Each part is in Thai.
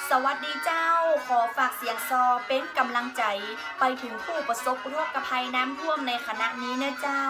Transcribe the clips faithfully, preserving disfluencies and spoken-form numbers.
สวัสดีเจ้าขอฝากเสียงซอเป็นกำลังใจไปถึงผู้ประสบอุทกภัยน้ำท่วมในคณะนี้นะเจ้า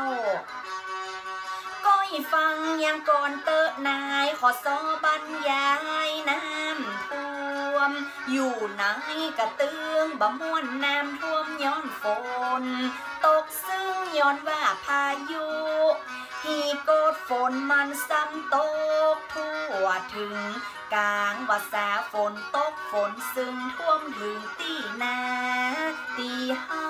ก้อยฟังยังก่อนเตอะนายขอซอบรรยายน้ำท่วมอยู่ไหนกระเตืองบะม่วนน้ำท่วมย้อนฝนตกซึ่งย้อนว่าพายุที่โกดฝนมันซ้ำตกทั่วถึงกลางว่าสาฝนตกฝนซึ่งท่วมถึงตีนาตีให้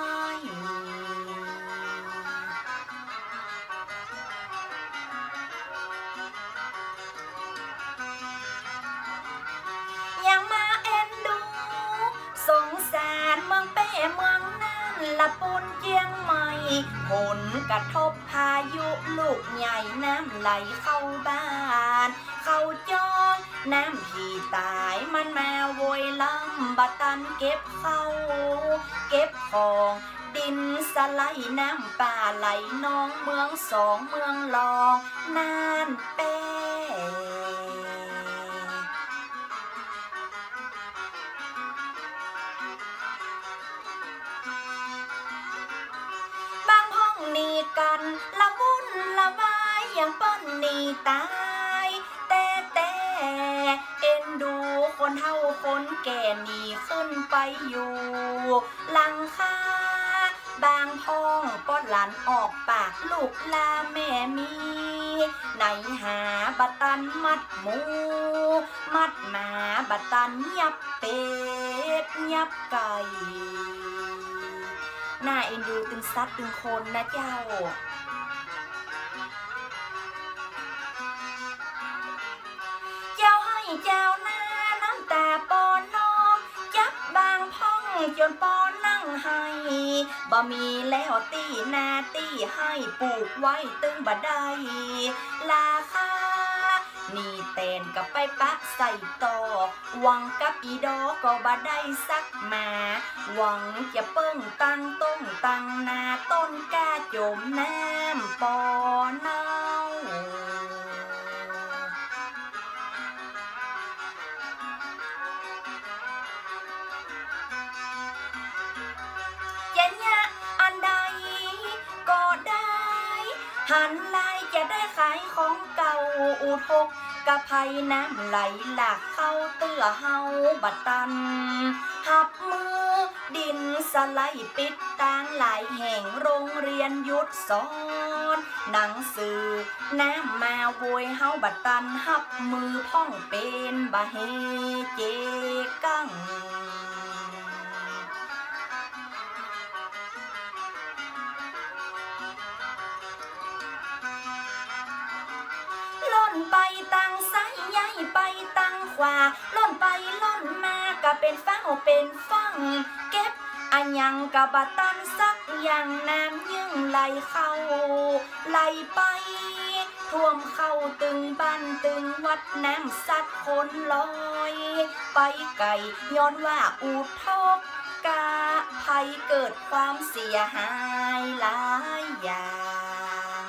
ยังมาเอ็นดูสงสารเมืองเป้เมืองนั่นละปุนเจียงใหม่ผลกระทบพายุลูกใหญ่น้ำไหลเข้าบ้านเข้าจองน้ำที่ตายมันมาโวยล้ำบัตันเก็บเข้าเก็บของดินสไลด์น้ำป่าไหลน้องเมืองสองเมืองรองนานเป้บางห้องนีกันละวุ่นละวายอย่างเปิ้นนีตายแต่แต่เอ็นดูคนเฒ่าคนแก่หนีขึ้นไปอยู่หลังคาบางห้องป้อนหลานออกปากลูกลาแม่มีไหนหาบัตันมัดหมูมัดหมาบัตันยับเป็ดยับไก่น่าเอ็นดูตึงซัดตึงคนนะเจ้าเจ้าให้เจ้าหน้าน้ำตาปอนน้องจับบางพ่องจนปอนนั่งให้บ่มีแล้วตีนาตีให้ปลูกไว้ตึงบ่ได้ลาคานี่เต้นกับไปปะใส่ต่อหวังกับอีดอก็บ่ได้สักมาหวังจะเปิ้งตั้งต้งตั้งนาต้นกาจมน้ำปอเน่าอันใดก็ได้หันไลจะได้ขายของเก่าอุทกกะภัยน้ำไหลหลากเข้าเตื้อเฮาบัดตันหับมือดินสไลด์ปิดตางหลายแห่งโรงเรียนยุดสอนหนังสือน้ำมาโวยเฮาบัดตันหับมือพ่องเป็นบะเฮเจกังล่นไปตังไซใหญ่ไปตังขวาล่นไปล่นมาก็เป็นฟังเป็นฟังเก็บอันยังกะบะตันสักอย่างน้ำยึ่งไหลเข้าไหลไปท่วมเข้าตึงบ้านตึงวัดน้ำซัดคนลอยไปไกลย้อนว่าอุทกกะภัยเกิดความเสียหายหลายอย่าง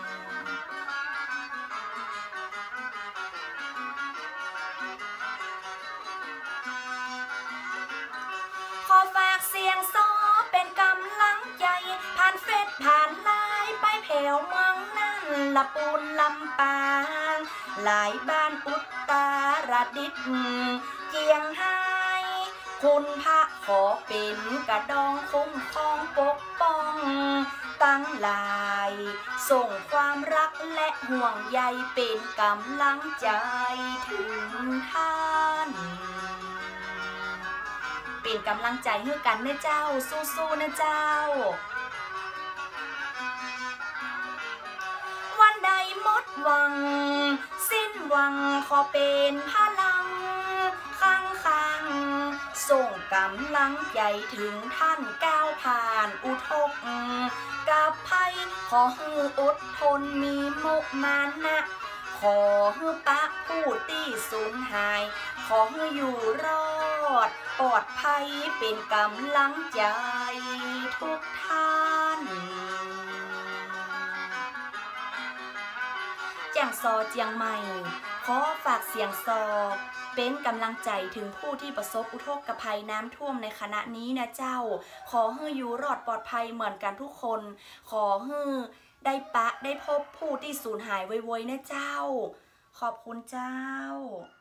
ขอฝากเสียงซอเป็นกำลังใจผ่านเฟซผ่านไลน์ไปแผ่วเมืองนั่นละปูนลำปางหลายบ้านอุตรดิตถ์เจียงไฮ้คุณพระขอเป็นกระดองคุ้มครองปกป้องตั้งหลายส่งความรักและห่วงใยเป็นกำลังใจถึงท่านเป็นกำลังใจให้กันนะเจ้าสู้ๆนะเจ้าวันใดหมดหวังสิ้นหวังขอเป็นพลังข้างข้างส่งกำลังใจถึงท่านก้าวผ่านอุทกกับภัยขอให้อดทนมีมุมานะขอให้ปะผู้ที่สูญหายขอให้อยู่รอดปลอดภัยเป็นกำลังใจทุกท่านแจ้งซอเจียงใหม่ขอฝากเสียงซอเป็นกำลังใจถึงผู้ที่ประสบอุทกภัยน้ำท่วมในขณะนี้นะเจ้าขอให้อยู่รอดปลอดภัยเหมือนกันทุกคนขอให้ได้ปะได้พบผู้ที่สูญหายไวๆนะเจ้าขอบคุณเจ้า